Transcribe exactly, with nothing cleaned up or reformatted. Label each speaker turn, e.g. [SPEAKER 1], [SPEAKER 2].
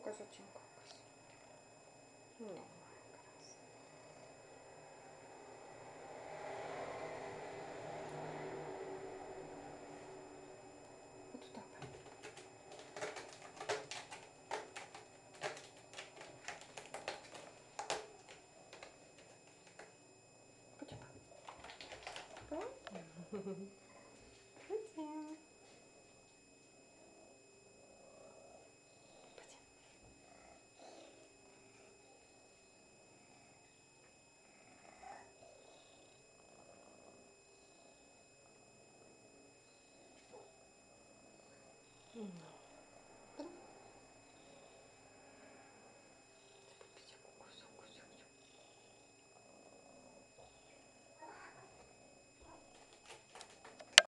[SPEAKER 1] кокос, очень кокос. Ну, моя красавица. Вот туда. Пойдем. Пойдем. Пойдем. Mm.